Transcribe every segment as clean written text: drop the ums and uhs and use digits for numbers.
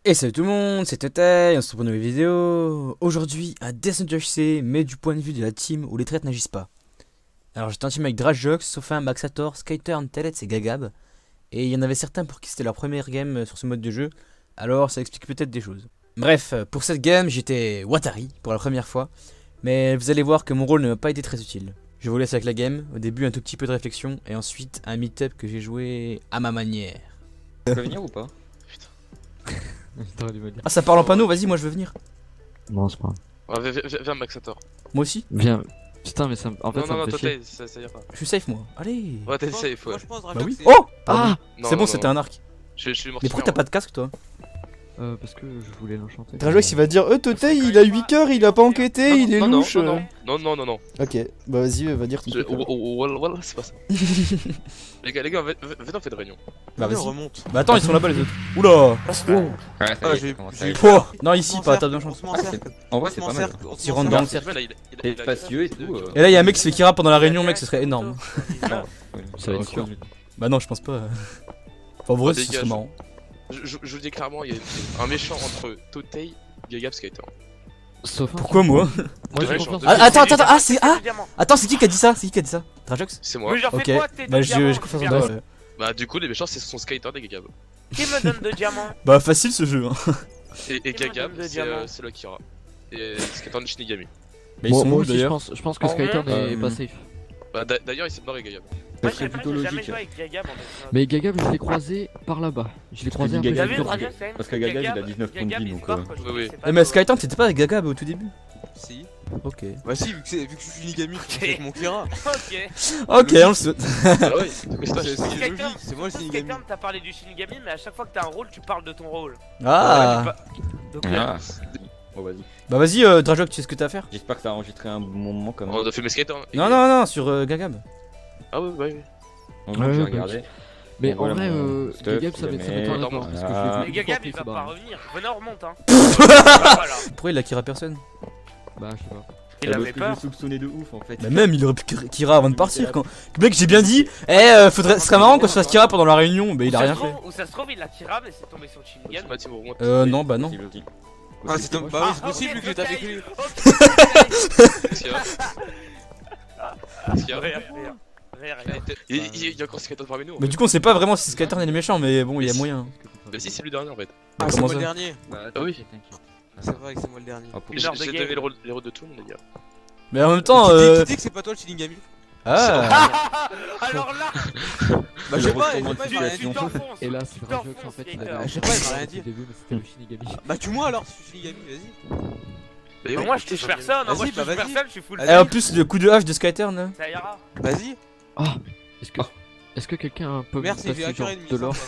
Et salut tout le monde, c'est Tete, on se retrouve pour une nouvelle vidéo. Aujourd'hui, un Descent HC, mais du point de vue de la team où les traites n'agissent pas. Alors j'étais en team avec Drajox, Sophin, Maxator, Skyturn, Telets et Gagab. Et il y en avait certains pour qui c'était leur première game sur ce mode de jeu. Alors ça explique peut-être des choses. Bref, pour cette game, j'étais Watari pour la première fois. Mais vous allez voir que mon rôle ne m'a pas été très utile. Je vous laisse avec la game, au début un tout petit peu de réflexion, et ensuite un meet-up que j'ai joué à ma manière. Tu peux venir ou pas? Ah, ça parle en panneau, vas-y, moi je veux venir. Non, c'est pas grave. Ouais, viens Maxator. Moi aussi. Viens. Putain, mais ça me. En fait, Non, ça non, me non, fait chier. toi, ça ira pas. Je suis safe moi, allez. Ouais, t'es safe, ouais. Bah oui. Oh Ah Non, c'est bon, non, c'était non. un arc. Je suis mortifié. Mais pourquoi t'as pas de casque toi? Parce que je voulais l'enchanter. Drajox il va dire Totei il a 8 cœurs, il a pas enquêté, Non, il est non, louche. non. Ok, bah vas-y, va dire ton truc. Voilà, c'est pas ça. Les gars, venez, on fait de réunion. Bah vas-y. Remonte. Bah attends, ils sont là-bas les autres. Oula. Ouais, ça y Ah, est, ça j'ai- commence à j'ai- être- Oh non, ici, pas à table de chance. En vrai, c'est pas mal. Tu rentres dans le cercle. C'est spacieux et tout. Et là, il y a un mec qui se fait Kira pendant la réunion, mec, ce serait énorme. Ça va être sûr. Bah non, je pense pas. Enfin, en vrai, Oh, ce serait dégage. marrant. Je vous le dis clairement, il y a un méchant entre Totei, Gagab, Skyter. Sauf. Pourquoi moi? Moi, j'ai Ouais, confiance. genre- Ah, attends, ah, c'est. Ah attends, c'est qui a dit ça? C'est qui qui a dit ça? Drajox? C'est moi. Mais j'en Ok, fais quoi tes bah deux j'ai diamants, confiance en Diamant. toi. Bah, du coup, les méchants, c'est son Skyter et Gagab. Qui me donne 2 diamants? Bah facile ce jeu, hein. Et Gagab, donne de c'est diamants. le Kira. Et Skyter de Shinigami. Mais ils sont Moi où aussi, d'ailleurs? je pense que En Skyturn vrai, est pas safe. Bah, d'ailleurs, il s'est barré, Gagab. Moi serait j'ai plutôt jamais logique. joué avec Gagab en fait. Mais Gagab, je l'ai croisé par là-bas. Je l'ai croisé dis après. Gagab, T'as vu parce Drajox, c'est parce que Gagab, il a 19 points de Gagab, vie, il donc, se barre quand je oui, dis oui. que c'est pas Eh, mais toi. Skyturn, t'étais pas avec Gagab au tout début? Si. Ok. Bah si, vu que je suis Shinigami, je suis avec mon Kira. Ok. Ok, on le souhaite. Ah ouais, mais c'est pas C'est juste. logique, c'est moi le Shinigami. Skyturn, t'as parlé du Shinigami, mais à chaque fois que t'as un rôle, tu parles de ton rôle. Ah. Donc Ah. Bon, vas-y. Bah vas-y, Drajox, tu sais ce que t'as à faire? J'espère que ça a enregistré un bon moment quand même. On a fait mes Skyter. Non, non, non, sur Gagab. Ah ouais, ouais. Donc, Ouais, j'ai ouais, regardé. Mais Bon, en voilà, vrai, mon stuff, Gagab, ça il m'étonnerait met- pas Voilà. parce que je l'ai Ah. vu Mais plusieurs Gagab fois, il va c'est pas barré. revenir. Venez, on remonte hein. Voilà. Pourquoi il a Kira personne? Bah, je sais pas. Il Parce avait que peur. je soupçonnais de ouf en fait. Bah même, il aurait pu Kira avant de partir quand. Mec, j'ai bien dit, ce serait marrant qu'on se fasse Kira pendant la réunion, mais il a rien fait. Ou ça se trouve, il a tiré, mais c'est tombé sur le Shinigami. Ma team remonte. Non, bah non. Possible aussi. Ah, c'est Moi, bah oui, Ah, c'est possible ok, vu que j'étais avec Totei. lui. Ok, Qu'est-ce qu'il y a Qu'est-ce qu'il y a Rien. Il y a encore Skyter parmi nous. Mais du coup, on sait pas vraiment si Skyturn est le méchant, mais bon, il y a moyen. Bah, si, c'est lui dernier en fait. Ah, c'est Comment moi le ça dernier. Ah oui. C'est vrai que c'est moi le dernier. Ah, pour- Une heure de J'ai game. donné les rôles de tout le monde, les gars. Mais en même temps, Qui dit que c'est pas toi le Shinigami? Ah. Alors là, Bah je sais pas, retournement de il m'a rien dit. tu t'enfonces. Et là, c'est Tu Drajox en t'enfonces, fait. Il Skater. avait Je sais pas, il m'a rien dit. au début, mais c'était le Shinigami. Bah tue-moi alors si je suis Shinigami, vas-y. Mais oui, Moi je touche personne, hein. Moi Vas-y, je touche bah, vas-y. personne, je suis full. Et en plus, le coup de hache de Skyturn là. Ça ira. Vas-y. Ah Est-ce que quelqu'un peut me Merci, j'ai passer un cœur genre ennemi. de l'or?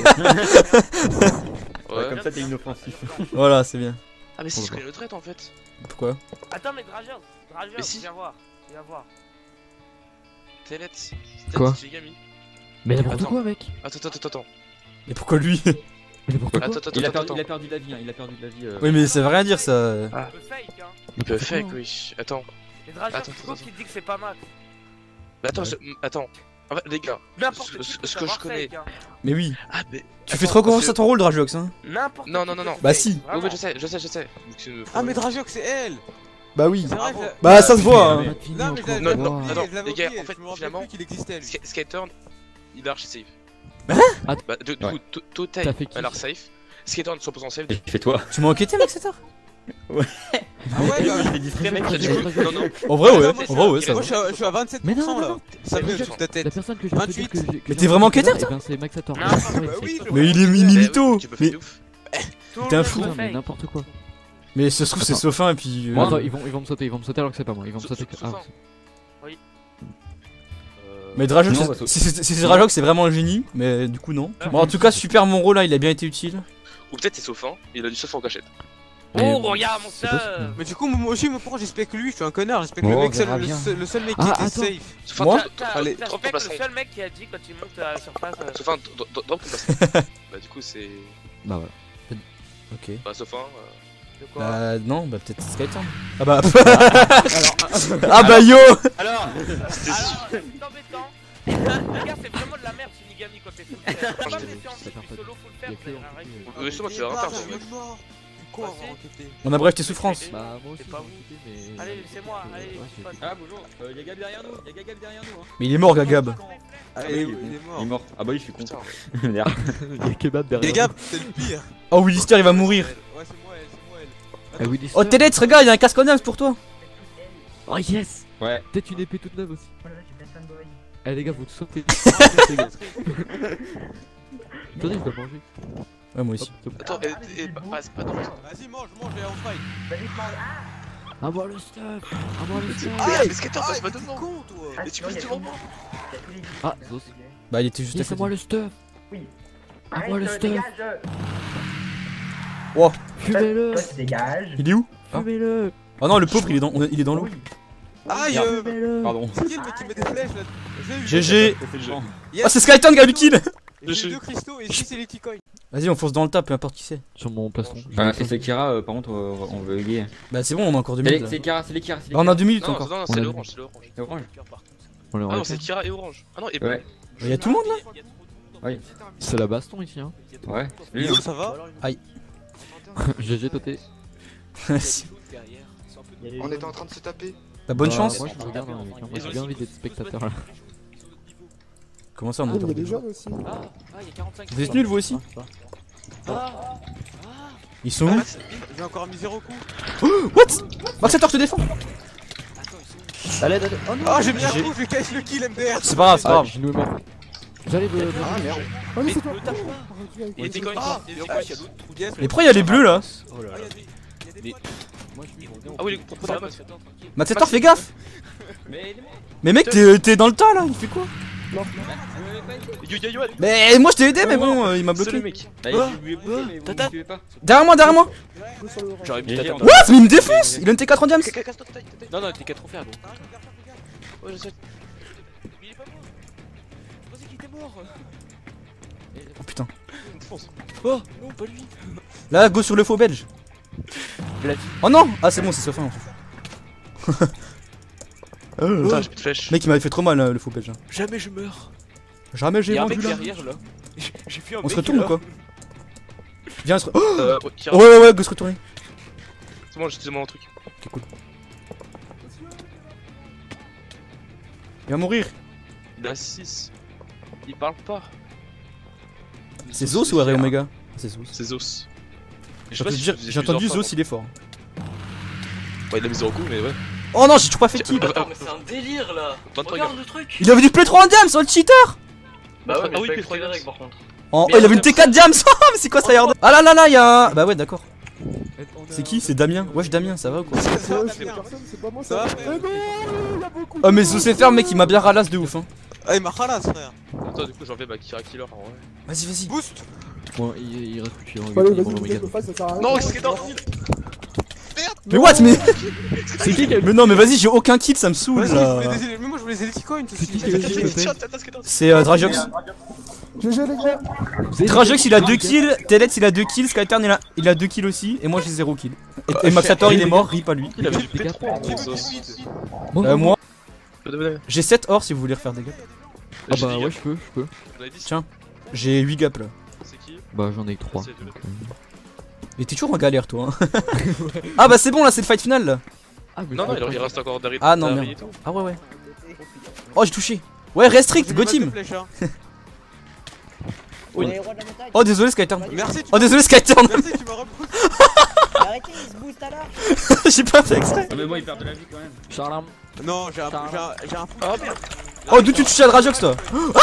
Ouais. Comme ça, t'es inoffensif. Voilà, c'est bien. Ah, mais si je connais le trait en fait. Pourquoi? Attends, mais Drajox, Mais si. viens voir. Viens voir. Telet. Quoi Shinigami. Mais n'importe Attends. quoi, mec! Attends. Et pourquoi lui? Mais n'importe quoi! Attends. Il a perdu de la vie, hein. Il a perdu de la vie. Oui, mais ça veut rien dire ça. Un peu fake, hein. Il peut N'importe fake, quoi. oui. Attends. Et Drajox, Attends, pourquoi attends. qui te dit que c'est pas mal? Mais attends, attends. En fait, les gars. N'importe Ce- qui ce peut que je savoir connais. fake, hein. Mais oui. Ah, mais. Tu fais trop confiance à ton rôle, Drajox, hein. N'importe Non, qui non, peut non. fake, Bah si. Oh, mais vraiment. je sais. Ah mais Drajox c'est elle. Bah oui. C'est vrai Bravo. que Bah ça se voit, hein. Non mais je l'avais Non, non, oublié, attends, je l'avais les gars, oublié, en fait, je me rappelais finalement, plus qu'il existait lui. Skyturn, il est archi safe. Hein Bah, du coup, Totei, T'as fait qui? elle a safe. Skyturn 100% safe. Et fais-toi. Tu m'as enquêté, mec, c'est ça? Ah ouais bah. Il est distrait, mec. Du coup, non. En vrai, ouais. Moi, En vrai, ouais, ça Moi va. je suis à 27% Mais non, là. non, Ça me Mais sur ta La tête. personne que je viens de te dire 28. que j'ai. Mais t'es vraiment quêteur, toi? Eh ben, c'est Maxator. Non, Ouais, bah c'est oui, Maxator. Mais il est Bah, mytho. oui, tu peux faire Mais, de ouf. Tout le T'es un monde fou. peut Putain, mais fake. n'importe quoi. mais ça se trouve, c'est Attends. Sophin et puis. Bon, attends, ils vont me sauter alors que c'est pas moi. Ils vont me sauter. Ah, Souvent. Mais Drajox, Non, bah, c'est Drajox, c'est vraiment un génie, mais du coup, non. Bon, en tout cas, super mon rôle là, il a bien été utile. Ou peut-être c'est Sophin, il a du stuff en cachette. Oh, regarde mon c'est seul. possible. Mais du coup moi aussi pourquoi j'espère que lui, je suis un connard, j'espère que Oh, le on mec verra le bien. seul mec qui Ah, était attends. safe. Sophin, Moi Allez, drop ton T'es le passerai. seul mec qui a dit quand il monte à la surface. Sophin, drop ton passerai. Bah, du coup, c'est. Bah voilà. Ok. Bah, Sophin. De quoi? Bah, non, bah peut-être Skyturn. Ah bah. Ah bah yo. Alors Alors, c'est embêtant. Regarde, c'est vraiment de la merde Shinigami quand t'es full faire. Tu peux pas me laisser en Ça perd pas de- solo full faire, Il y a que vous avez en un règle. fait, Justement, tu vas Débarque, faire. je suis mort. Du con, Vas-y. avant enquêter. On abrège tes souffrances. Bah, moi aussi, C'est pas j'ai enquêté, mais. Allez, laissez-moi, allez, Ouais, je sais pas. Ah bonjour, y'a Gab derrière nous, y'a Gab derrière nous. Hein. Mais il est mort, Gagab. Allez, il est il est Il mort. est mort. Ah bah oui, je suis con. Putain. Merde. Il y a kebab derrière. Les gars, c'est le pire. Oh, Willister, il va mourir. Ouais, c'est moi elle, c'est moi elle. Ah oui, Oh, Telets, regarde, il y a un casque en âme pour toi. Oh yes. Ouais. Peut-être une épée toute neuve aussi. Eh les gars, vous sautez. Attendez, je dois manger. Ouais, moi aussi. Hop, c'est bon. Attends, passe pas dans le. Vas-y, mange, et on fight. À moi le stuff. À moi le stuff. Ah, mais skater, passe pas t'es devant. con, toi. Mais tu passes devant moi. Ah, Zos. Bah, il était juste à côté. Laissez-moi le stuff. À moi le stuff. Wow. Fumez-le. Il est où? Fumez-le. Oh non, le pauvre, il est dans l'eau. Aïe, Fumez-le. Pardon. c'est qui le mec qui met des flèches là? GG. T'as fait le jeu. Ah, c'est Skyton qui a eu le kill. J'ai 2 cristaux et ici c'est les T-coins. Vas-y, on fonce dans le tas, peu importe qui c'est. Sur mon plastron. Et Sekira, par contre, on veut égayer. Bah, c'est bon, on a encore 2 minutes. là. C'est Kira, c'est les Kira. Bah, on a 2 minutes Non, encore. non, On c'est a l'orange, c'est l'orange. C'est orange. On les Ah non, refait. c'est Kira et orange. Ah non, et Ouais. Il y a tout le monde là. Oui. C'est la baston ici hein. Ouais. Lui, Yo, ça va? GG Toté. On était en train de se taper. Bah, bonne Bah, chance. Moi je me regarde hein, mec, hein. Moi, j'ai bien envie d'être spectateur là. Comment ça, on est Il y a des jeunes aussi. Ah, il y a 45. Vous êtes nuls, vous aussi? Ils sont où? J'ai encore mis 0 coup. What? Maxator, je te défends. Allez, allez. Oh Oh, j'ai mis un coup, je lui cache le kill MDR. C'est pas grave, c'est pas grave. Ginou est mort. J'allais de. Ah merde. Oh, mais c'est toi. Il était quand même. Ah, il y a l'autre trou dièse. Et pourquoi il y a les bleus là? Ah, il y a des Ah oui, pourquoi ça passe? Maxator, fais gaffe. Mais Mais mec, t'es dans le tas là, il fait quoi? Yo, Mais moi je t'ai aidé, mais bon, il m'a c'est le bloqué. mec. Bah, je lui ai poussé, mais vous me suivez pas. Derrière moi, derrière moi. J'aurais mis GG, ta on What? Mais il me défonce. Il a une T4 en diams. Casse-toi, taille. Non, non, t'es qu'à trop faire, gros. Ouais, je sais. Mais il est pas mort. Je pensais qu'il était mort. Oh putain. Il me fonce. Oh, non, pas lui. Là, go sur le faux belge. Oh non. Ah, c'est bon, c'est Sofin. Putain, j'ai plus de flèche. Mec, il m'avait fait trop mal le faux belge. hein. Jamais je meurs. Jamais j'ai Y'a un vendu mec là. derrière là. J'ai vu un mec. On se retourne ou là. quoi? Viens, on se. Oh Ouais, Kira, ouais, go se retourner. c'est bon, j'ai mon truc. Ok, cool. Il va mourir. Il a 6. Il parle pas. C'est Zos ou Aré Omega? C'est Zos. C'est Zos. Je sais J'ai pas entendu si dire- je faisais j'ai entendu plusieurs Zos, il est fort. fois. Ouais, il a mis 0 coup, mais ouais. Oh non, j'ai toujours pas fait de kill. Ah, Mais c'est un délire là. 23 Regarde le truc. Il avait du play 3 en diams, oh le cheater. Bah ouais, mais Ah oui, je vais P3 accélérer par contre. Oh, Mais il avait une on a- T4 diams. Mais c'est quoi ça, regarde? Ah là là là, il y a un. Bah ouais, d'accord. C'est qui? C'est Damien. Wesh, Damien, ça va ou quoi? Ça va, C'est Damien. personne, c'est pas moi Ça va, ça. frère? Eh non, il y a beaucoup. Oh, mais Zos FR, mec, il m'a bien ralasse de ouf. Hein. Ah, il m'a ralasse, frère. Attends, du coup, j'en fais ma Kira Killer en vrai. Vas-y, vas-y. Boost. Bon, il reste plus que Allez, il vas-y, manque vous Omega. êtes face, ça sert à rien. Non, qu'est-ce que t'as entendu? Mais what? Mais. C'est qui qui a Mais non, mais vas-y, j'ai aucun kill, ça me saoule Vas-y, là. mais moi je voulais les T-coins aussi. C'est qui qui a eu le kill? C'est Drajox. GG les gars. Drajox, il a 2 kills. Telets, il a 2 kills. Skytern, il a 2 kills aussi. Et moi, j'ai 0 kill. Et Maxator, il est mort, rip à lui. Il avait du Les gars, P3 en Zos. Moi, On j'ai 7 or si vous voulez refaire des gaps. Ah bah ouais, je peux. a dit, Tiens. J'ai 8 gaps là. c'est qui? Bah j'en ai que 3. C'est deux. Et t'es toujours en galère, toi. Hein. Ah bah c'est bon, là, c'est le fight final là. Ah, mais Non, non, c'est il reste encore derrière. Ah non, merde. Ah ouais, ouais. Oh, j'ai touché. Ouais, restrict, go team. Oh, désolé, Skytern. Merci, tu Oh, désolé, Skytern. Merci, tu m'as repris. Arrêtez, il se booste à l'arche. J'ai pas fait exprès. Ah, mais bon, il perd de la vie quand même. Charlam. Non, j'ai un full. Ah merde, Oh, d'où tu touches à Drajox toi?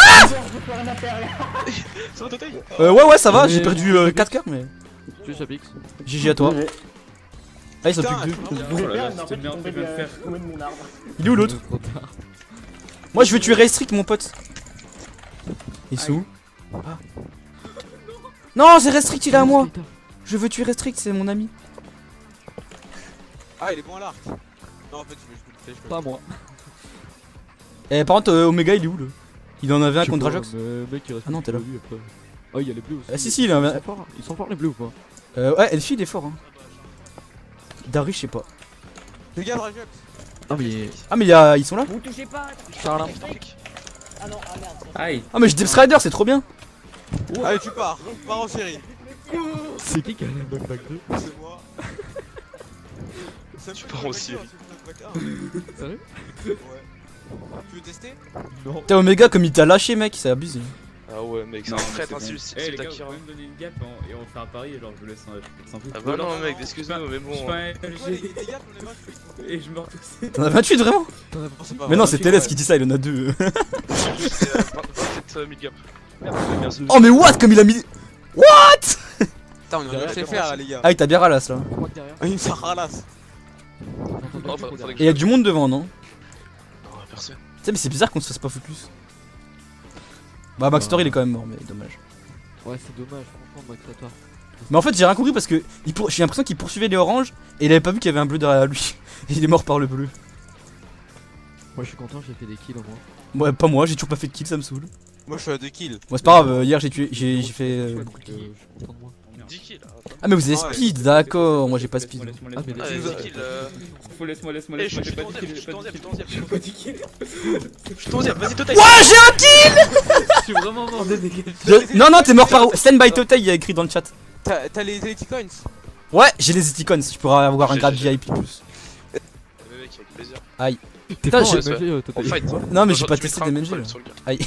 ça va Totail? Ouais, ça va, j'ai perdu 4 coeurs, mais. Tu sais, Pix. GG à toi. Ah, ils sont plus que 2. Oh là là, c'était le meilleur truc à faire. Il est où l'autre? Trop tard. Moi, je veux tuer Restrict, mon pote. Ils sont où? Ah. Non, c'est Restrict, il est à moi. Je veux tuer Restrict, c'est mon ami. Ah, il est bon à l'arc. Non, en fait, je vais Pas moi. Eh, par contre, Omega, il est où là? Il en avait un Je sais contre pas, Drajox? mais mec, il reste Ah non, t'es là. plus après. Oh, il y a les bleus aussi. Ah, si, il en avait. Ils sont forts les bleus ou pas? Ouais, Elfie, il est fort. Hein. Darius, je sais pas. Les gars, Drajox. Ah, mais. Ah, mais ils sont là? Vous touchez pas. Charlam. Ah non, ah merde. Aïe. Ah, mais j'ai Depth Rider, c'est trop bien. Allez, tu pars en série. C'est qui a un knockback 2? C'est moi. Tu pars en série. Sérieux? Ouais. Tu veux tester? Non. Putain, Omega, comme il t'a lâché, mec, c'est abusé. Ah ouais, mec, c'est Non, un mais traître, c'est hein, bon. si Eh c'est les gars, vous Takira. pouvez me donner une gap et on fait un pari, genre je vous laisse sans plus. Ah bah non, mec, excuse-nous, mais bon. Je fais un Ouais, les LG gars, on les va. et je meurs tous. T'en as 28 vraiment? C'est pas Mais non, vrai. c'est Télès qui dit ça, il en a 2. C'est 27 000 gap. Oh, mais what? Comme il a mis. Putain, on aurait fait faire là, les gars. Ah, il t'a bien ralasse là. Je crois que derrière. Ah, il me ralasse. Oh, faudrait que Et il y a du monde devant, non? Non, personne. Tu sais, mais c'est bizarre qu'on se fasse pas focus. Bah, Backstory il est quand même mort, mais dommage. Ouais, c'est dommage, franchement, Max à toi. Mais en fait, j'ai rien compris parce que j'ai l'impression qu'il poursuivait les oranges et il avait pas vu qu'il y avait un bleu derrière lui. Et il est mort par le bleu. Moi, je suis content, j'ai fait des kills au moins. Ouais, pas moi, j'ai toujours pas fait de kill, ça me saoule. Moi, je suis à 2 kills. Moi, c'est pas grave, hier j'ai tué, j'ai fait. Je suis content de moi. 10 kills. Ah, mais vous avez Ouais. speed, d'accord, moi j'ai pas speed. Ah, mais Ah, laisse-moi. 10 kills. Laisse-moi, Eh, je j'ai suis pas 11ème, dit je qu'il suis 11ème, je suis 11ème. j'ai pas dit qu'il Je suis 11ème, vas-y, Total. Ouais, j'ai un kill! Je suis vraiment mort de dégâts. Non, non, t'es mort par. Stand by Total, il y a écrit dans le chat. T'as les Elite Coins? Ouais, j'ai les Eticons, je pourrais avoir un J'ai- grade j'ai- VIP+. Mais mec, avec plaisir. T'es Putain, fort, j'ai- MLG, On Total. fight. Non, mais j'ai Genre, pas tu testé mettras des un MLG coup de là. sur le gars. Aïe.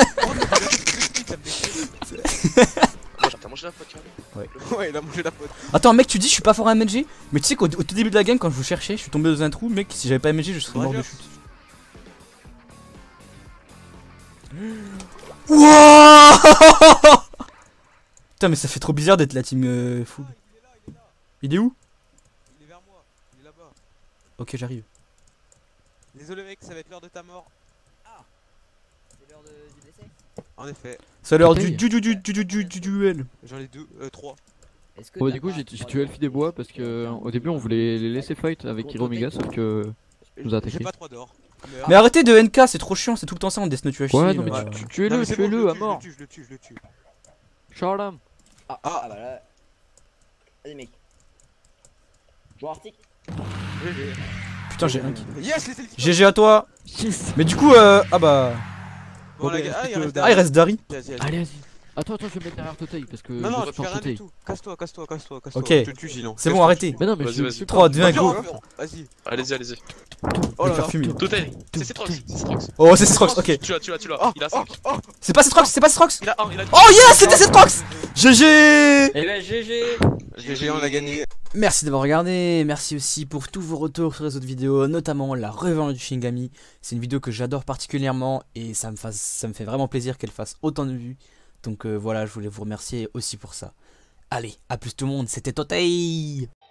T'as mangé la pote, Ouais, il a mangé la pote. Attends, mec, tu dis je suis pas fort à MLG, mais tu sais qu'au tout début de la game, quand je vous cherchais, je suis tombé dans un trou, mec. Si j'avais pas MLG, je serais mort de chute. Wouah. Putain, mais ça fait trop bizarre d'être la team full. Il est où? Il est vers moi, il est là-bas. Ok, j'arrive. Désolé, mec, ça va être l'heure de ta mort. C'est l'heure du décès. En effet, C'est l'heure Bataille. du duel. j'en ai 3. Est-ce que Bon, t'as du coup, pas j'ai droit tué de- Elfie des Bois parce que au début, on voulait les laisser fight avec Hiromega, sauf que. Nous a attaqué. J'ai pas 3 d'or. Mais arrêtez de NK, c'est trop chiant, c'est tout le temps ça en Death Note UHC. Ouais, non, mais ouais. tuez-le, Non, mais c'est bon, tuez-le à mort. Je le tue. Charlam. Ah bah là. Allez mec. Joueur arctique. Putain, j'ai un kill. Yes, les Elite GG à toi. Mais du coup, ah bah. Bon, la gars, il reste Ah, il reste Dari. Vas-y. Allez, vas-y. Attends, je vais me mettre derrière Totai parce que. Non, non, je tu fais rien Totai. du tout. Casse-toi. Ok. Je te tue, Gilan. C'est bon, arrêtez. Mais non, mais Vas-y, je vas-y. suis 3, pas- 2, 1, go. Vas-y. Allez-y. Oh là faire là. fumer. Total, c'est Citrox, c'est Citrox. Oh, c'est Strox, ok. Tu l'as, Oh, il a 5. C'est pas Strox, c'est pas Strox. Il a 1, il a 2. Oh yes, c'était Strox. GG. Eh ben GG. GG, on a gagné. Merci d'avoir regardé, merci aussi pour tous vos retours sur les autres vidéos, notamment la revanche du Shingami. C'est une vidéo que j'adore particulièrement et ça me fait vraiment plaisir qu'elle fasse autant de vues. Donc voilà, je voulais vous remercier aussi pour ça. Allez, à plus tout le monde, c'était Totai.